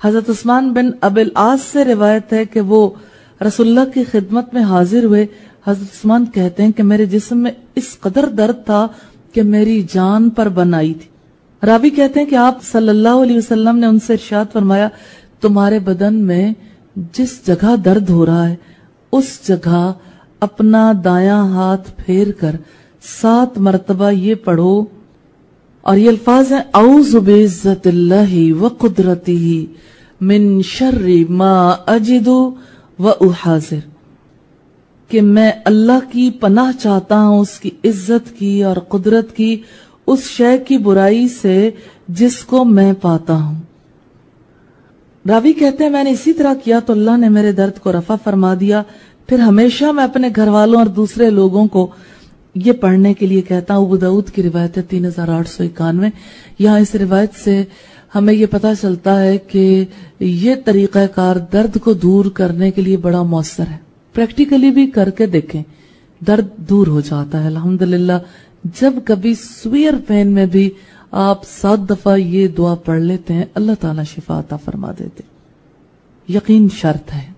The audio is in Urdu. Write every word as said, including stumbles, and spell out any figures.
حضرت عثمان بن ابی العاص سے روایت ہے کہ وہ رسول اللہ کی خدمت میں حاضر ہوئے. حضرت عثمان کہتے ہیں کہ میرے جسم میں اس قدر درد تھا کہ میری جان پر بن آئی تھی. راوی کہتے ہیں کہ آپ صلی اللہ علیہ وسلم نے ان سے ارشاد فرمایا تمہارے بدن میں جس جگہ درد ہو رہا ہے اس جگہ اپنا دایاں ہاتھ پھیر کر سات مرتبہ یہ پڑھو، اور یہ الفاظ ہیں اعوذ بعزت اللہ وقدرتہ من شر ما اجد واحاذر، کہ میں اللہ کی پناہ چاہتا ہوں اس کی عزت کی اور قدرت کی اس شے کی برائی سے جس کو میں پاتا ہوں. راوی کہتے ہیں میں نے اسی طرح کیا تو اللہ نے میرے درد کو رفع فرما دیا. پھر ہمیشہ میں اپنے گھر والوں اور دوسرے لوگوں کو یہ پڑھنے کے لیے کہتا ہوں. ابو داؤد کی روایت ہے تین ہزار آٹھ سو اکانوے. یہاں اس روایت سے ہمیں یہ پتا چلتا ہے کہ یہ طریقہ کار درد کو دور کرنے کے لیے بڑا مؤثر ہے. پریکٹیکلی بھی کر کے دیکھیں، درد دور ہو جاتا ہے الحمدللہ. جب کبھی سویئر پین میں بھی آپ سات دفعہ یہ دعا پڑھ لیتے ہیں اللہ تعالیٰ شفا عطا فرما دیتے، یقین شرط ہے.